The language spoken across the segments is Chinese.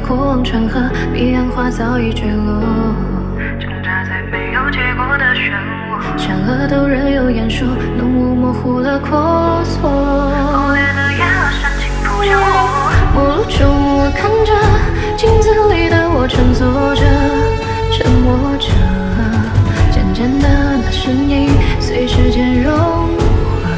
过往川河，彼岸花早已坠落。 挣扎在没有结果的漩涡， 山河都仍有言说，浓雾模糊了过错。 猛烈的夜和煽情扑向我， 陌路中我看着镜子里的我，沉坐着，沉默着，渐渐的那身影随时间融化。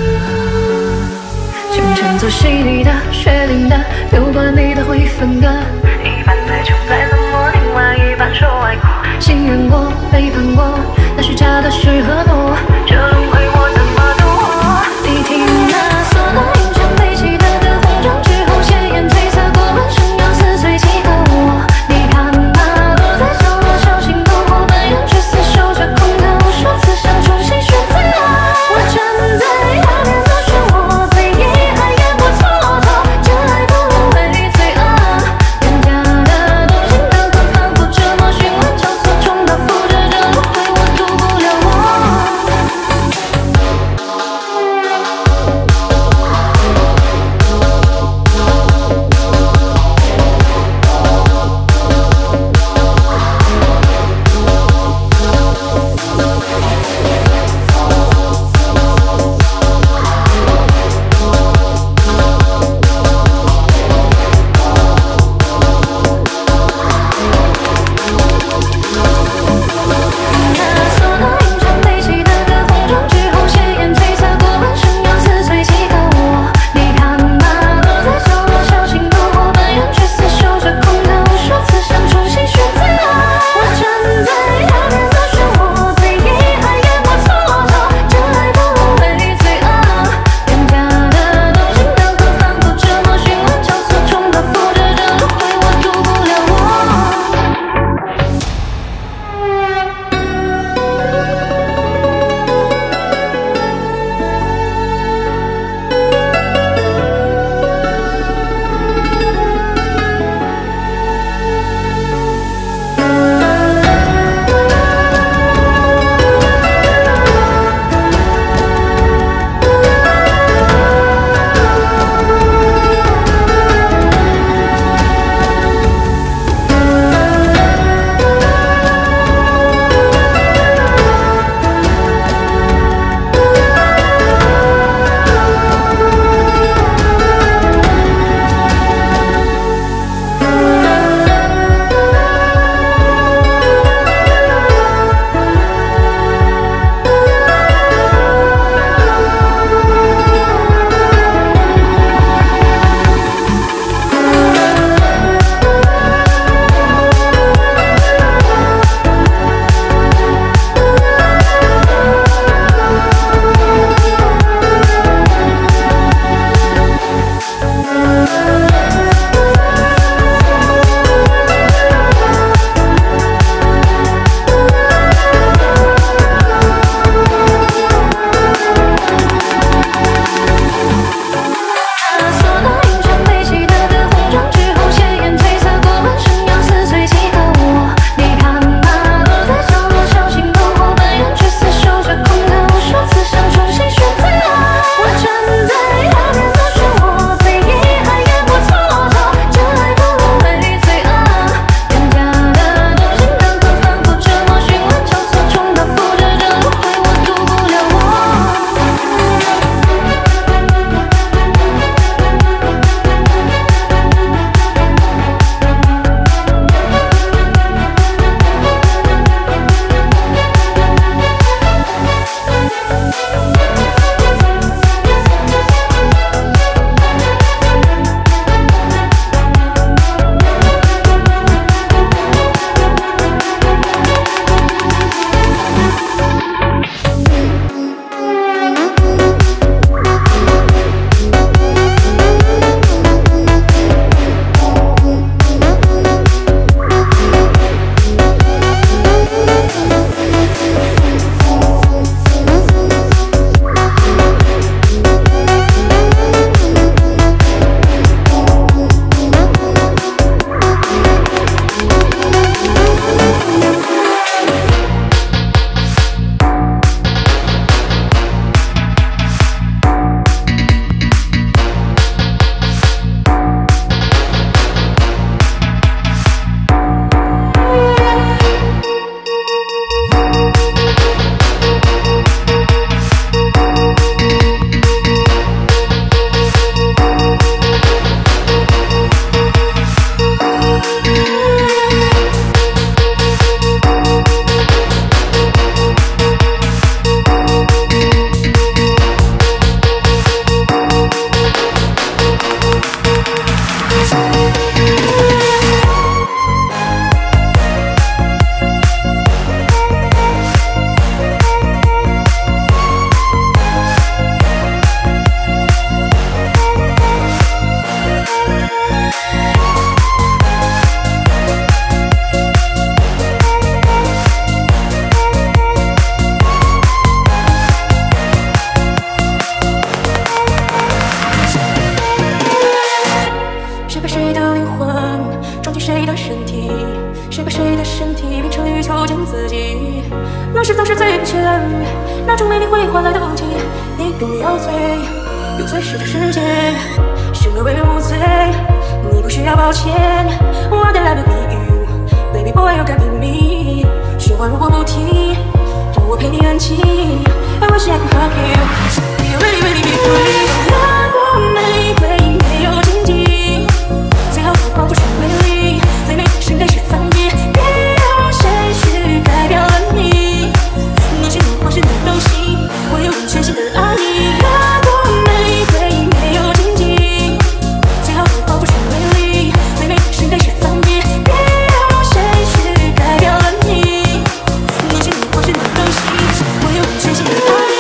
清晨做洗礼的、血淋的，有关你的会分割， 一半在穷在冷漠，另外一半受爱过。 信任过，背叛过，那虚假的是和诺， 这轮回我怎么度过？ 你听那索诺影响悲喜的歌，红妆之后鲜艳褪色，过半生要撕碎几个我。你看那落在角落小心躲过，本人却厮守着空的无数次想重新选择。我站在遥远的漩涡，被遗憾淹没蹉跎，真爱不沦为罪恶，廉价的动心的歌，反复折磨，循环交错，重蹈覆辙，这轮回我渡不了我。 谁的身体？谁把谁的身体变成绿球见自己？那时总是最不期而遇，那种美丽会换来妒忌。你对你要醉，有醉时的世界，生而为人无罪。你不需要抱歉 ，What did I do to you? Baby boy, you can be me。说话如果不听，让我陪你安静。I wish I could hug you. You really, really be free。那朵玫瑰没有荆棘，最好的光不是美丽，最美的盛开是翻页。别让谁去改变了你，你是你，我是你都行，我有全新的爱意。那朵玫瑰没有荆棘，最好的光不是美丽，最美的盛开是翻页。别让谁去改变了你，你是你，我是你都行，我有全新的爱意。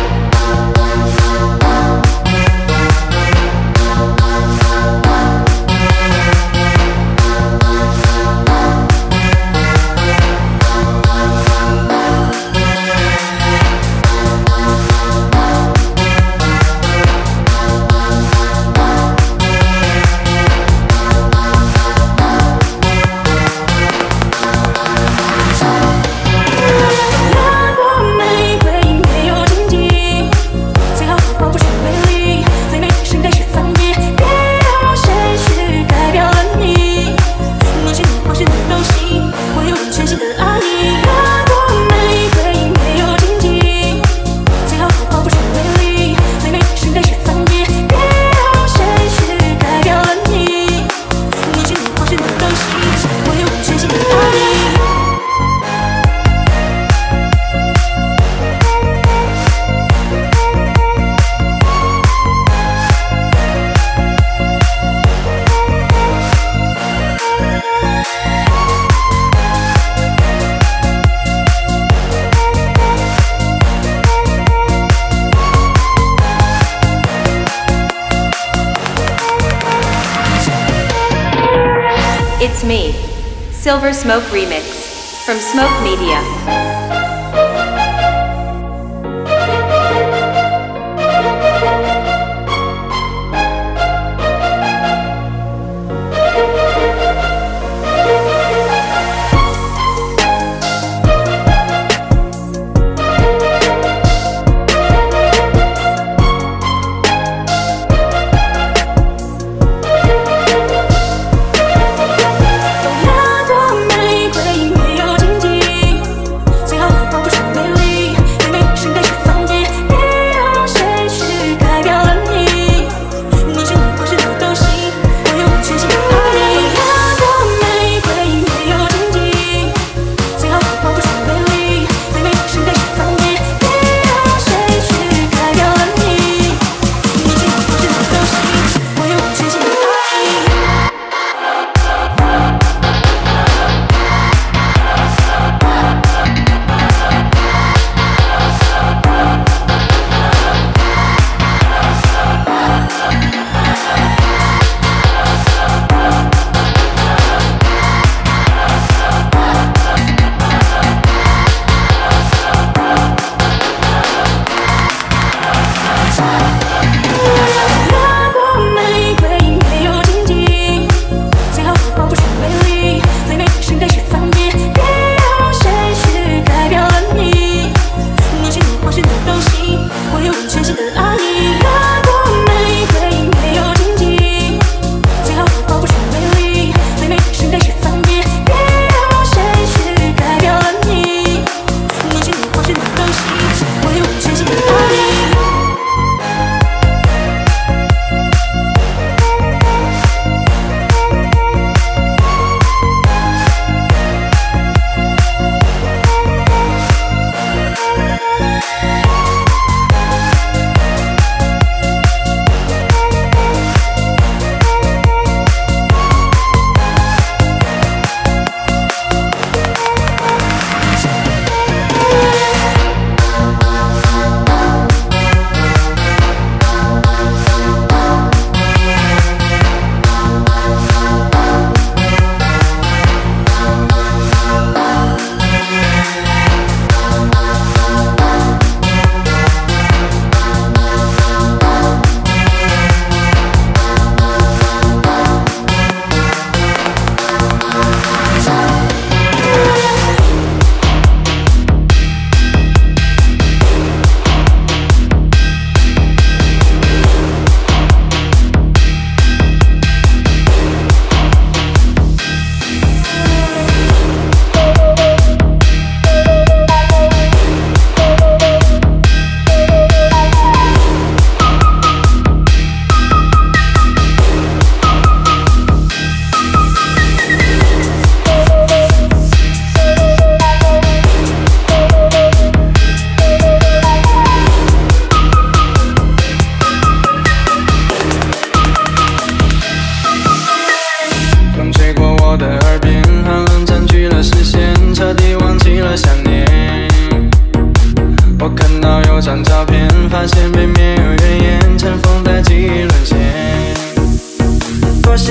It's Me, Silver Smoke Remix, from Smoke Media.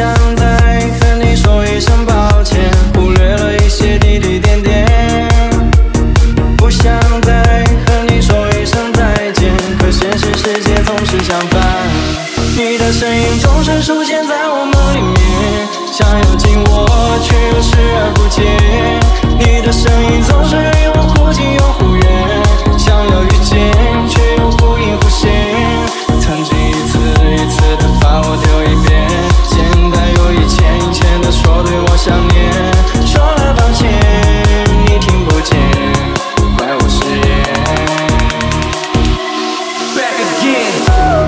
想再和你说一声抱歉，忽略了一些滴滴点点。不想再和你说一声再见，可现实世界总是相反。你的身影总是出现在我梦里面，想要紧握却又视而不见。你的声音总是令我忽近又忽远，想要遇见却又忽隐忽现。曾经一次一次的把我丢一遍，现在又一千一千的说对我想念。说了抱歉你听不见，怪我失言。 Back again。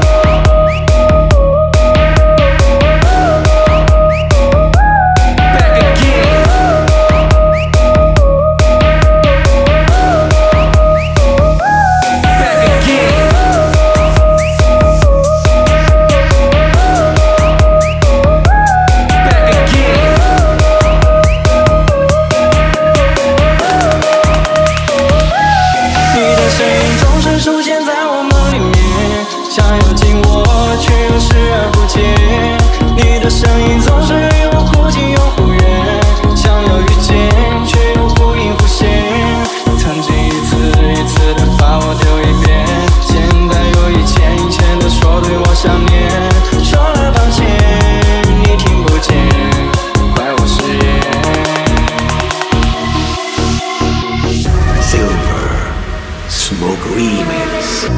出现在我梦里面，想要紧握却又视而不见。你的声音总是令我忽近又忽远，想要遇见却又忽隐忽现。曾经一次一次的把我丢一遍，现在又一千一千的说对我想念。说了抱歉你听不见，怪我失言。 Silver Smoke Remix。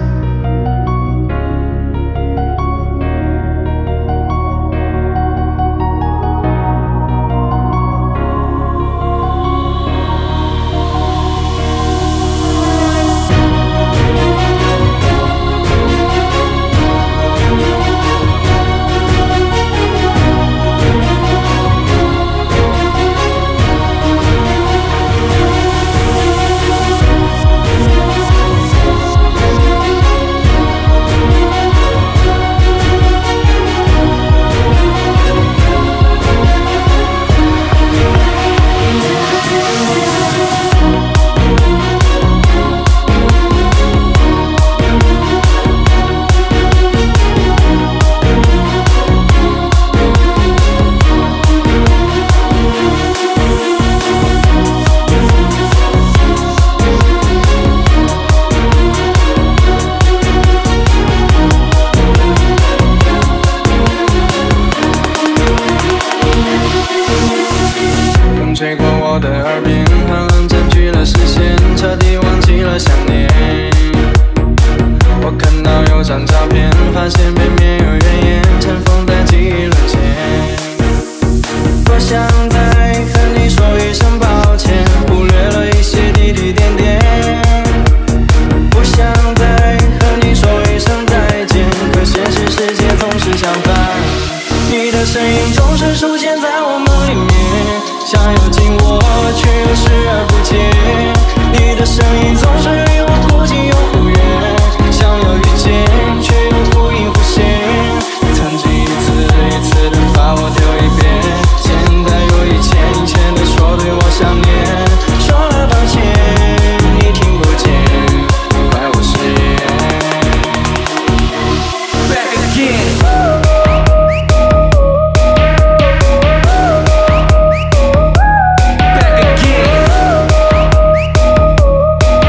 吹过我的耳边，寒冷占据了视线，彻底忘记了想念。我看到有张照片，发现背面有怨言，尘封在记忆轮间。多想再和你说一声抱歉，忽略了一些滴滴点点。不想再和你说一声再见，可现实世界总是相反。你的身影总是出现在我梦里面，想要紧握却又视而不见。你的声音总是令我忽近又忽远，想要遇见却又忽隐忽现。曾经一次一次的把我丢一遍，现在又一千一千的说对我想念。说了抱歉你听不见，怪我失言。 Back again。 Back again。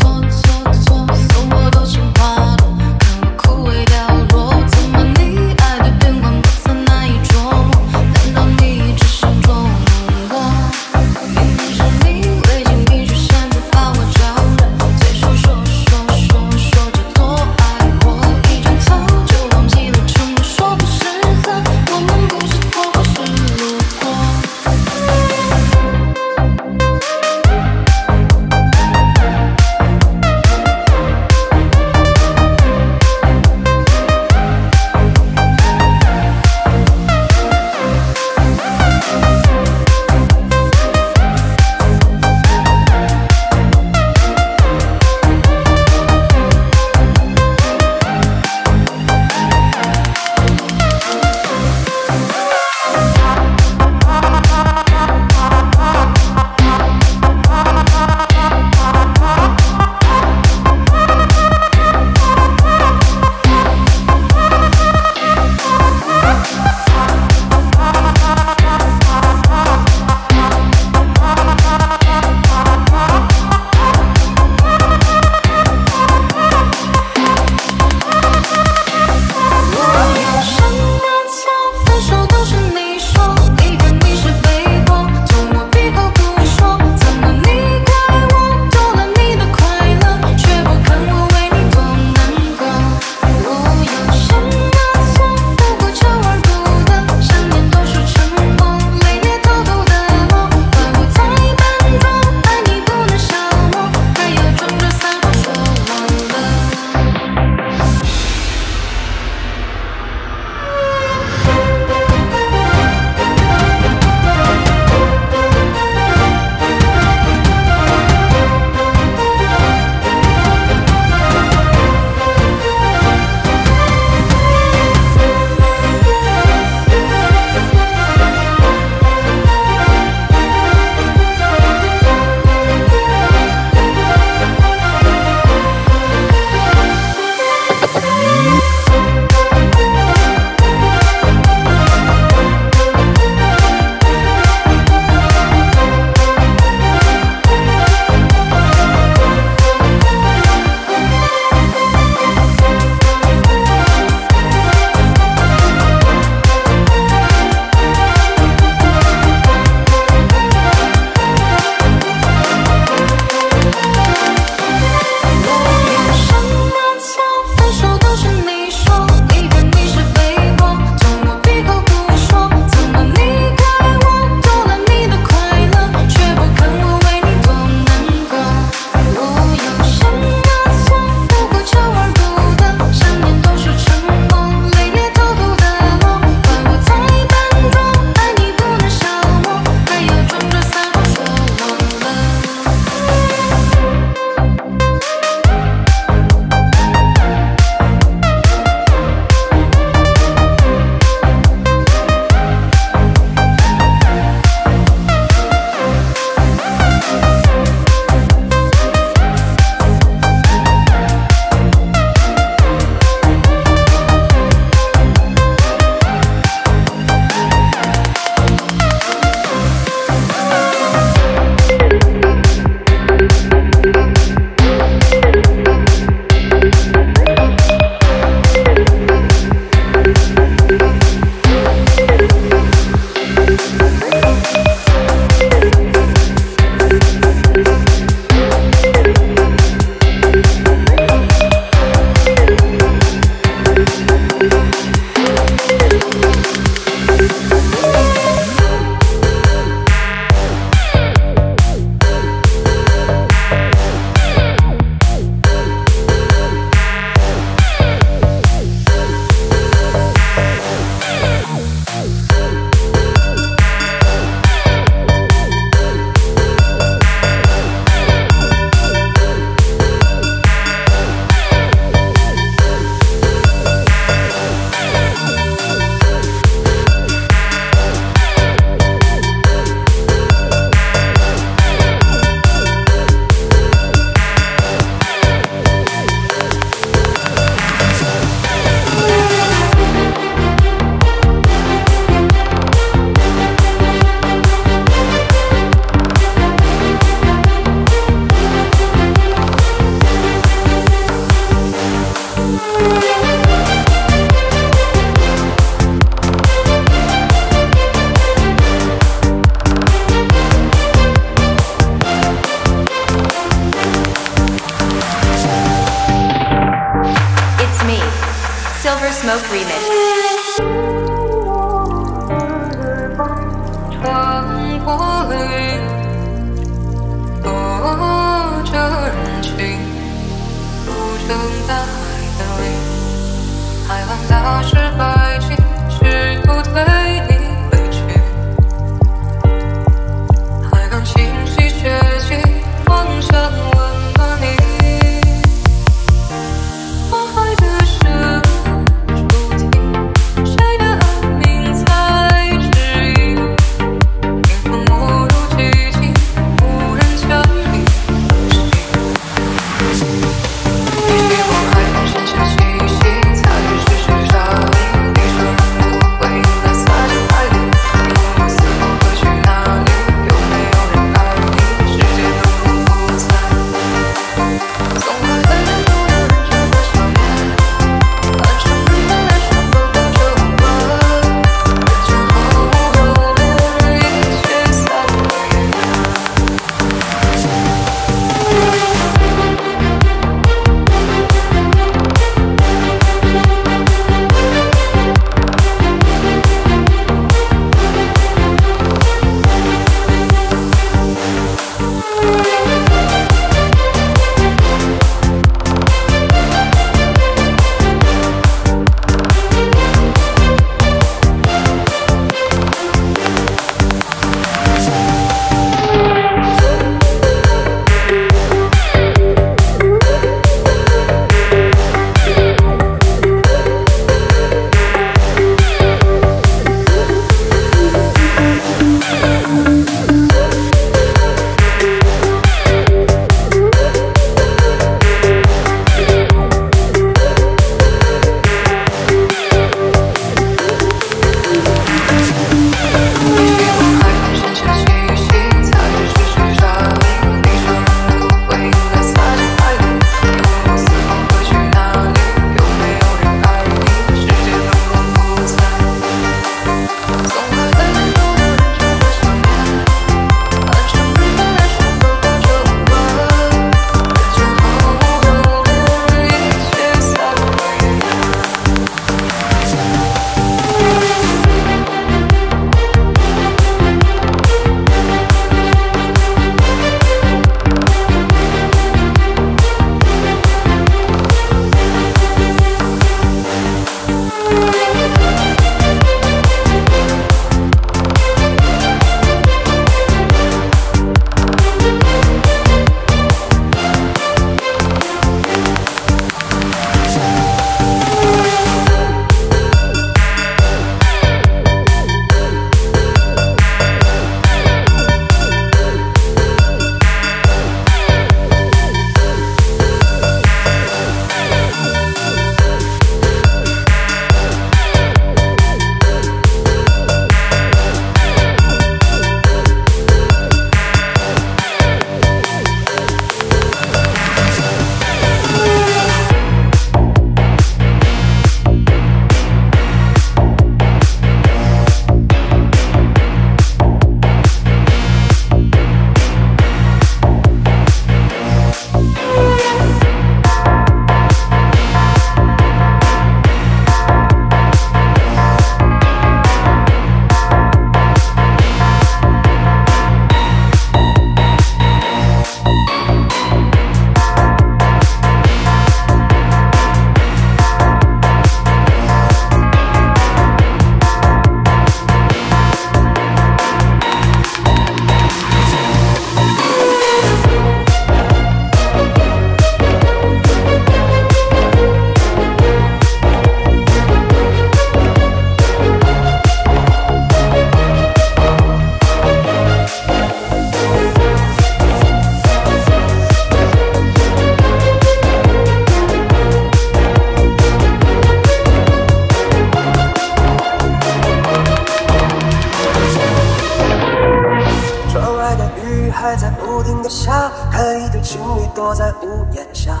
还在不停地下，看一对情侣躲在屋檐下。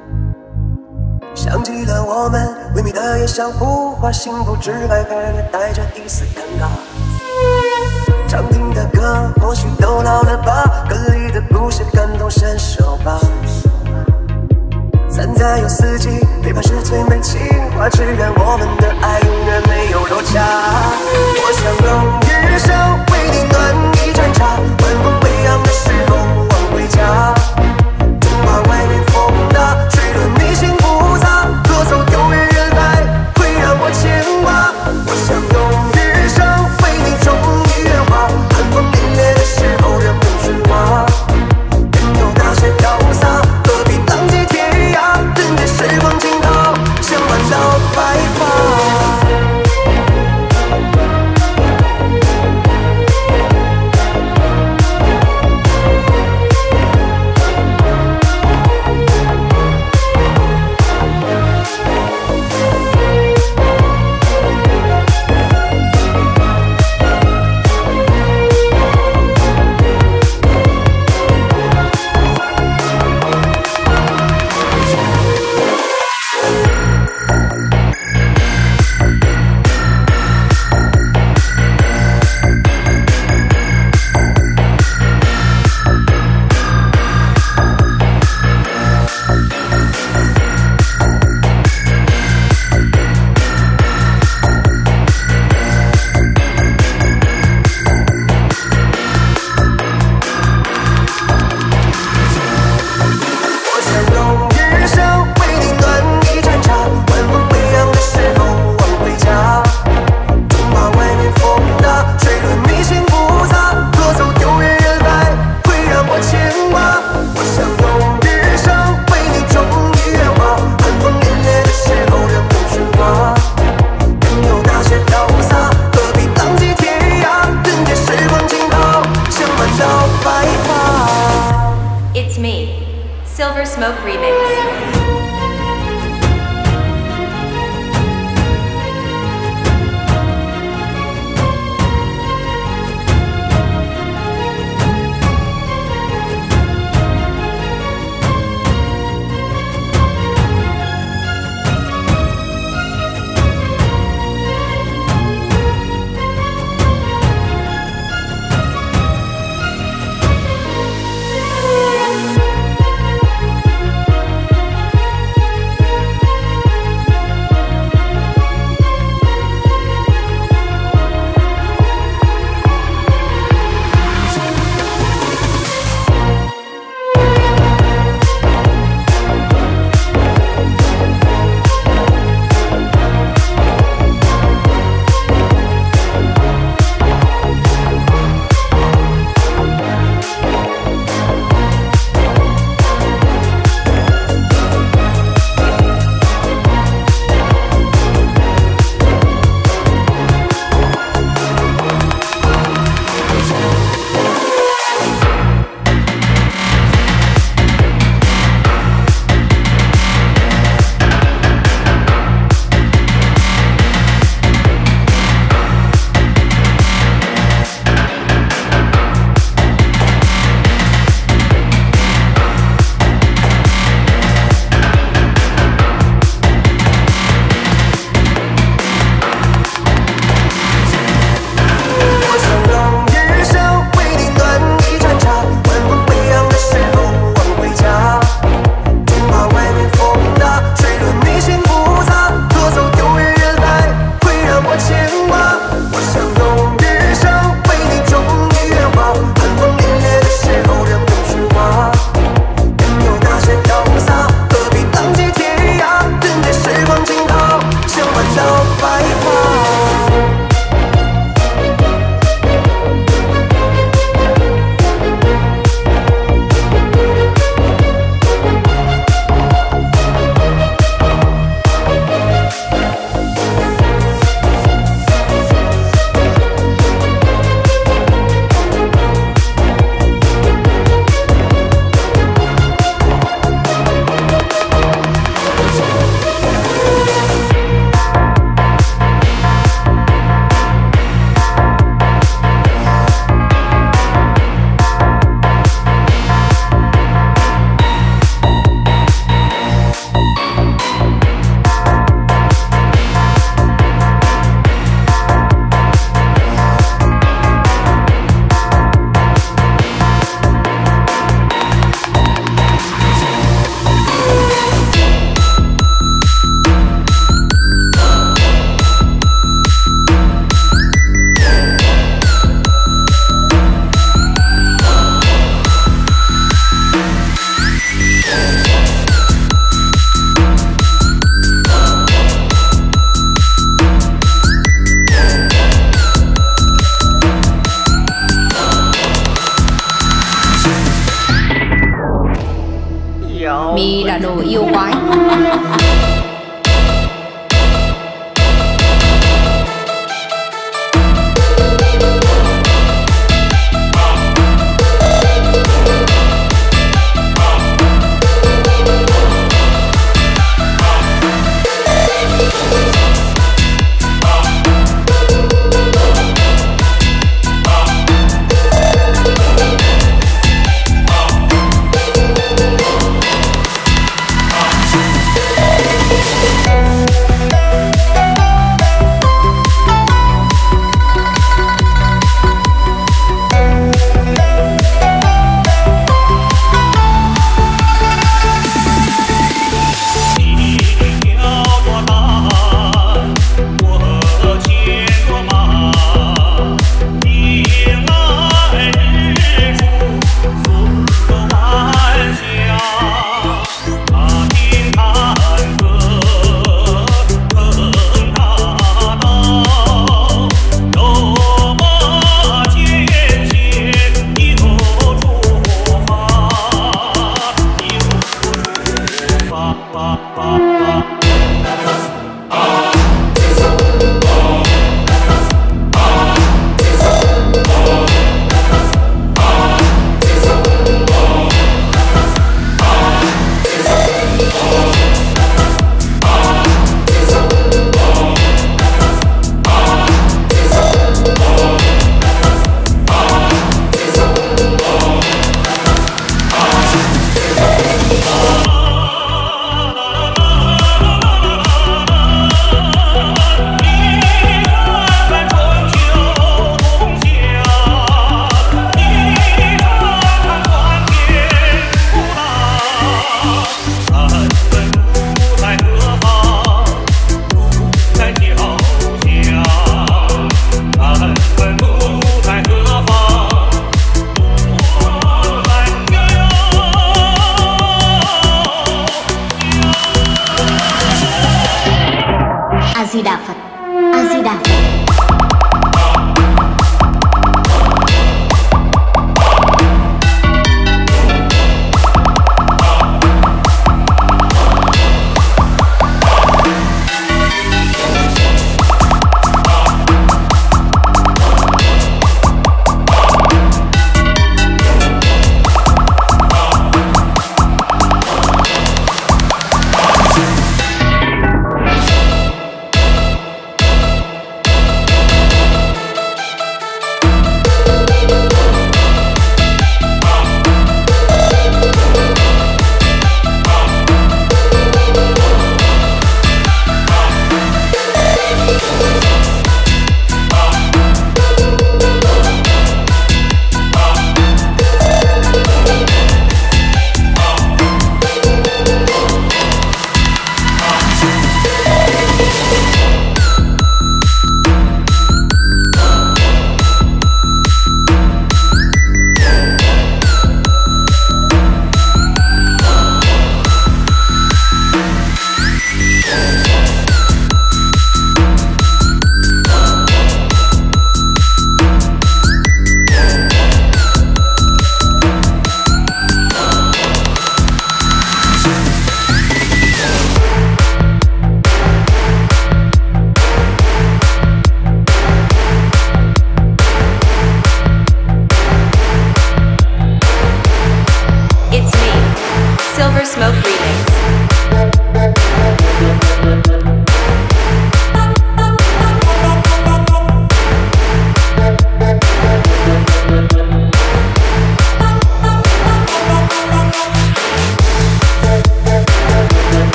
想起了我们唯美的也像幅画，幸福之外还略带着一丝尴尬。常听的歌或许都老了吧，歌里的故事感同身受吧。三载有四季，陪伴是最美情话，只愿我们的爱永远没有落差。我想用余生为你暖一盏茶，晚风微扬的时候望回家。中华外面风大，吹得迷心复杂，歌手丢人人海会让我牵挂。我想用余生为你种一园花，寒风凛冽的时候任风喧哗。人有那些潇洒，何必浪迹天涯？任这时光静好，相伴到白发。 It's Me, Silver Smoke Remix. là đồ yêu quái.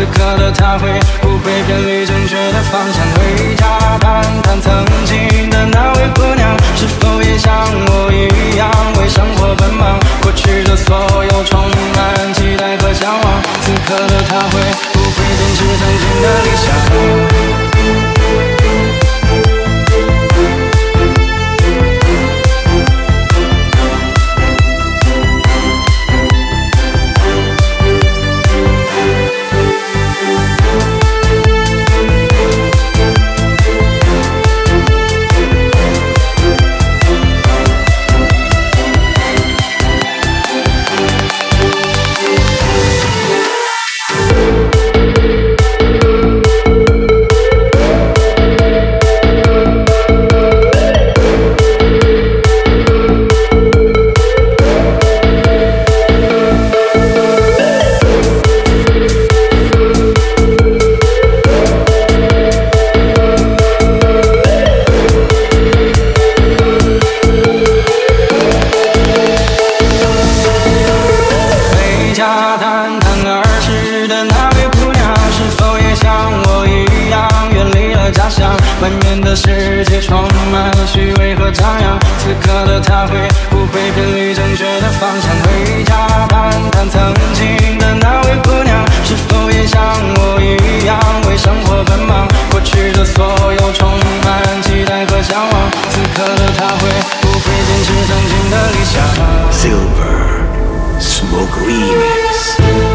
此刻的他会不会偏离正确的方向？回家谈谈曾经的那位姑娘，是否也像我一样为生活奔忙？过去的所有充满期待和向往，此刻的他会不会坚持曾经的理想？外面的世界充满了虚伪和张扬，此刻的他会不会偏离正确的方向？回家谈谈曾经的那位姑娘，是否也像我一样为生活奔忙？过去的所有充满期待和向往，此刻的他会不会坚持曾经的理想 Silver Smoke Remix。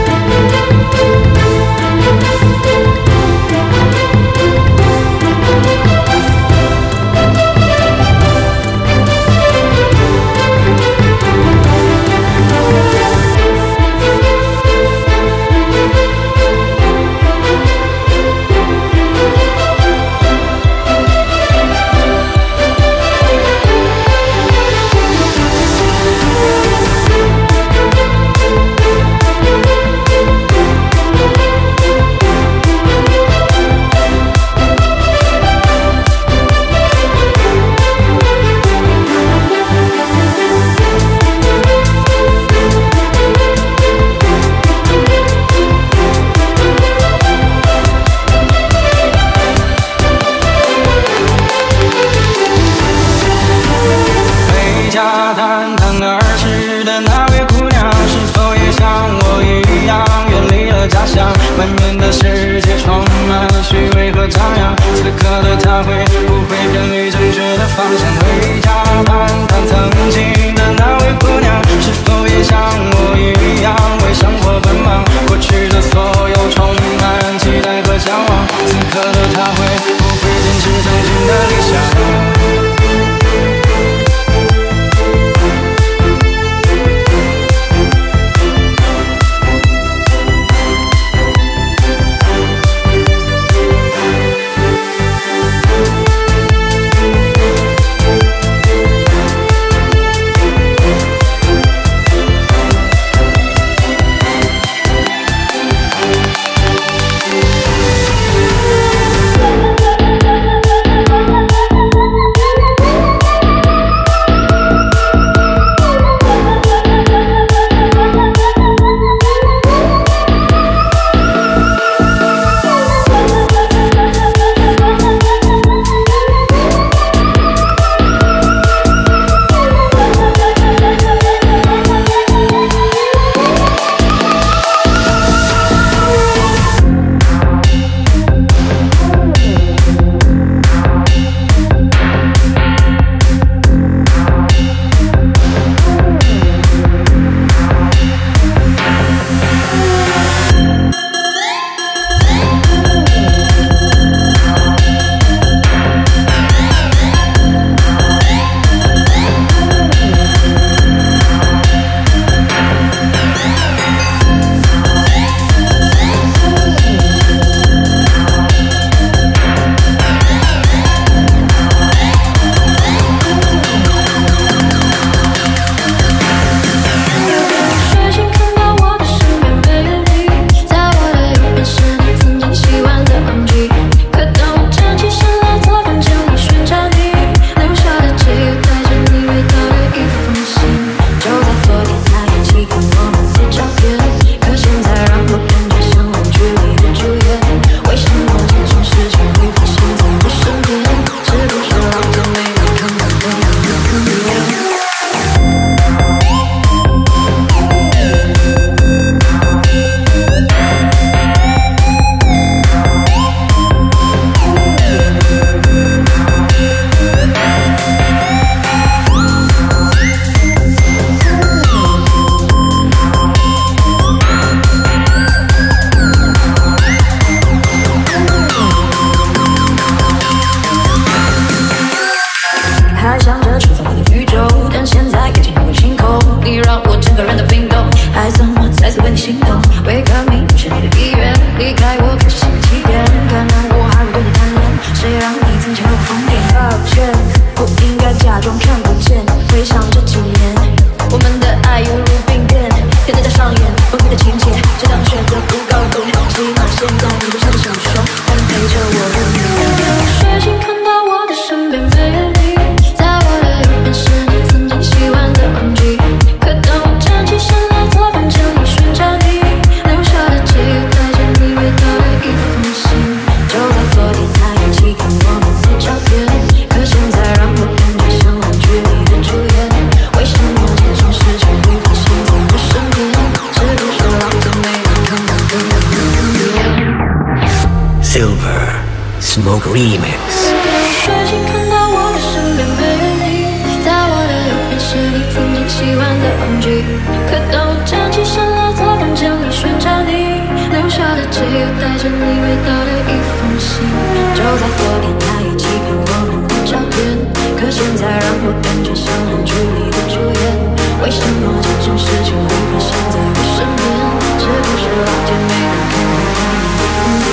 谈谈儿时的那位姑娘，是否也像我一样远离了家乡？外面的世界充满了虚伪和张扬，此刻的他会不会偏离正确的方向？回家谈谈曾经的那位姑娘，是否也像我一样为生活奔忙？过去的所有充满期待和向往，此刻的他会不会坚持曾经的理想？ 假装看不见。回想这几年，我们的爱犹如病变，天天在上演崩溃的情节。谁当选择不告别，起码现在你留下的小手还能陪着我入眠。睡醒看到我的身边没你，在我的右边是你曾经喜欢的玩具。可当我站起身来在房间里寻找你留下的，只有带着你味道的一封信。就在昨天还一起看我们的照片，可现在让我感觉像烂剧里的主演。为什么这种事情会发生在我身边？是不是老天没人看到的那个分别 Silver Smoke Remix。 睡醒看到我的身边没你，在我的右边是你曾经喜欢的玩具。可当我站起身来在房间里寻找你留下的，只有带着你味道的一封信。就在昨天还一起看我们的照片，可现在让我感觉像烂剧里的主演。为什么这种事情会发生在我身边？是不是老天没能看到我们的分别？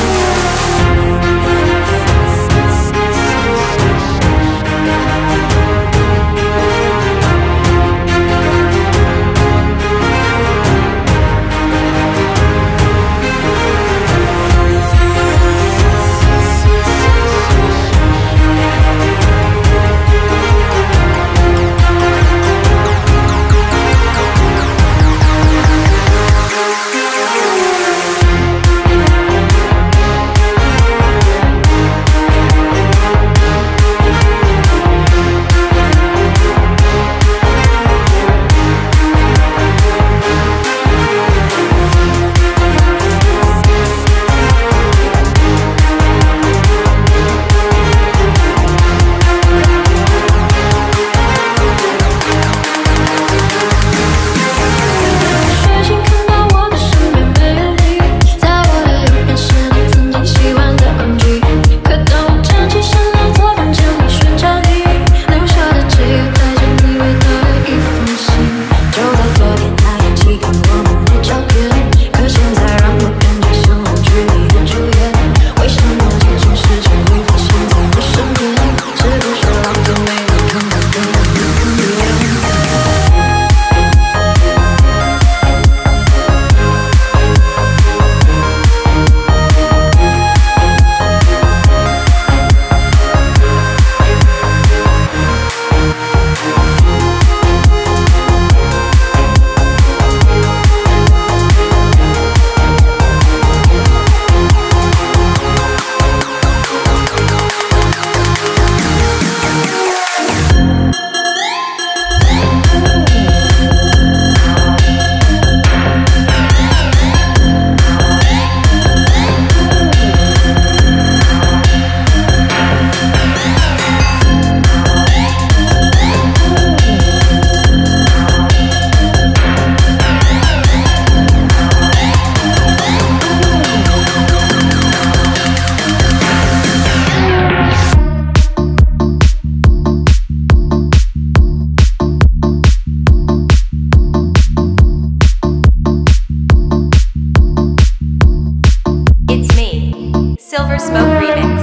Silver Smoke Remix.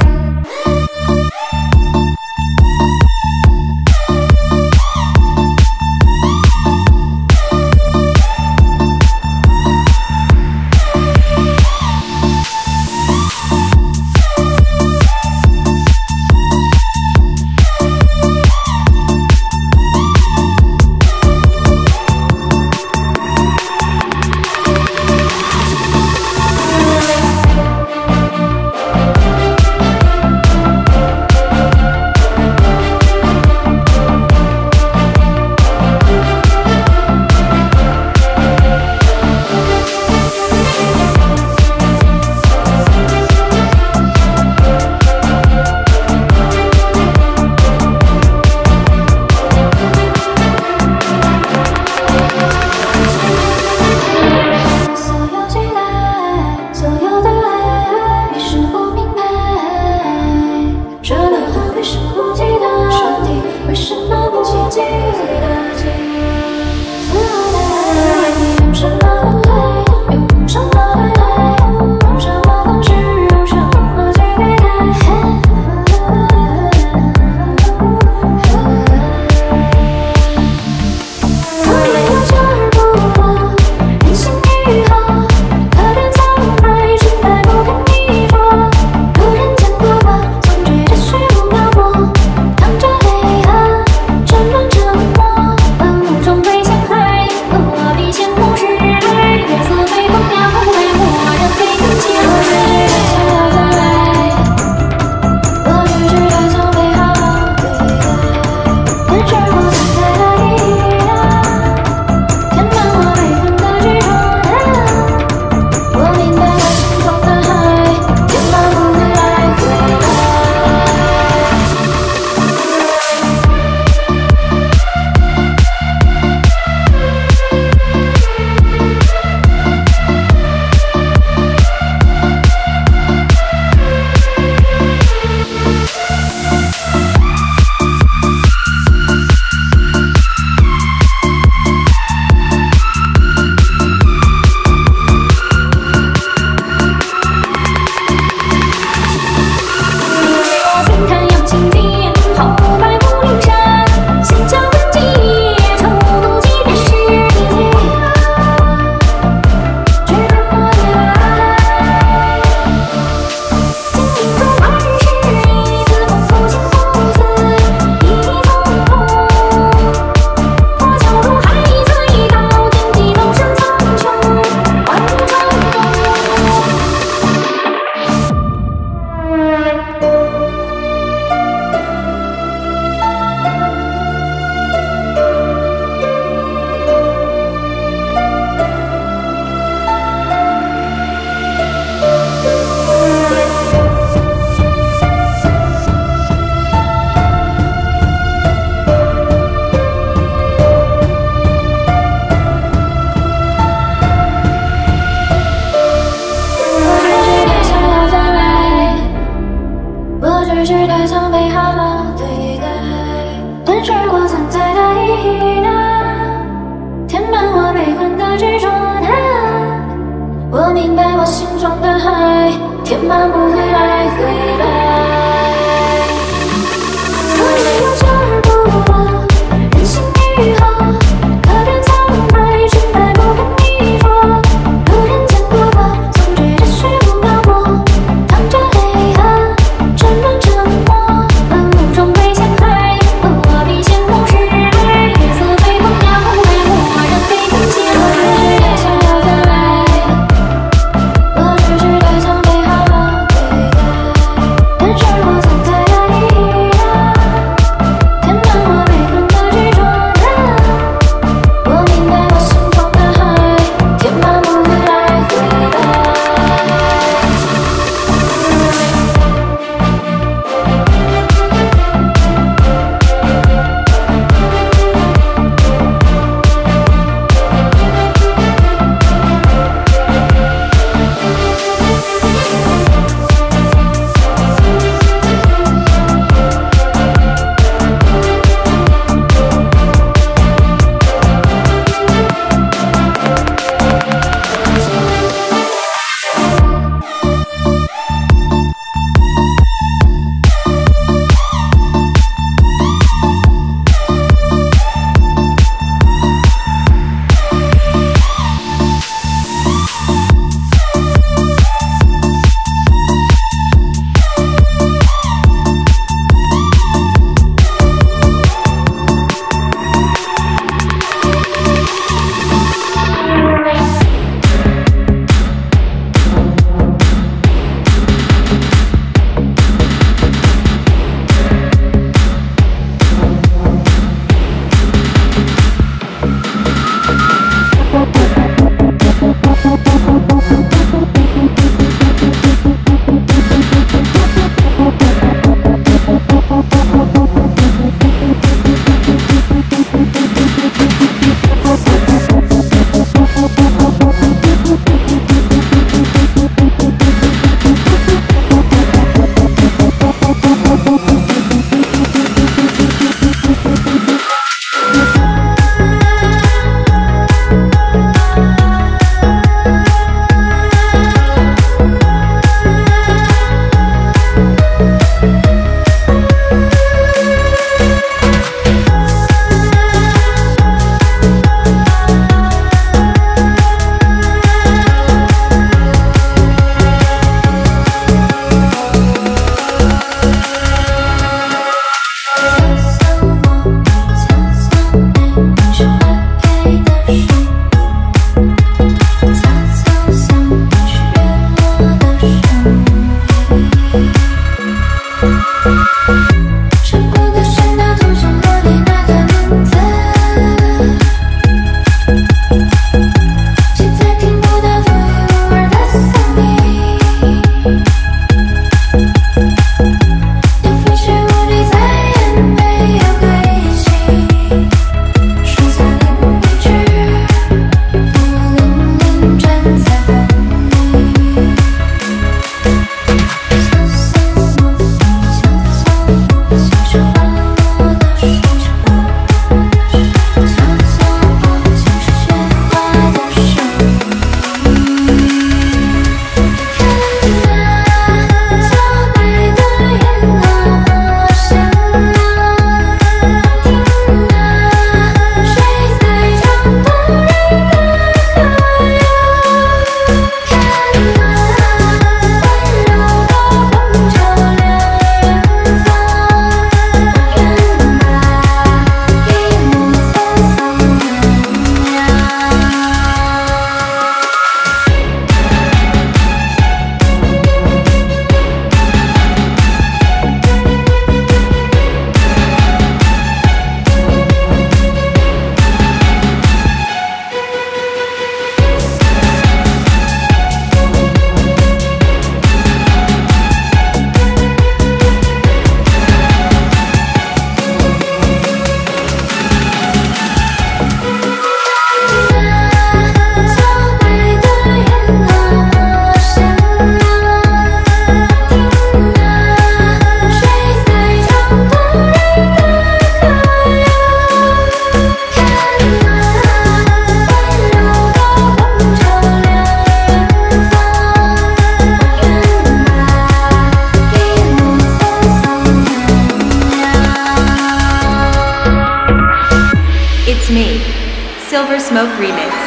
只是太常被蛤蟆对待，吞噬我存在的意义呢？填满我悲欢的执着呢？我明白我心中的海，填满不回来，回来。所以有求而不得，人心愈合，可怜苍白，纯白不肯你说。路人见过我，总觉得虚无缥缈，淌着泪痕，沉沦沉默。 Silver Smoke Remix.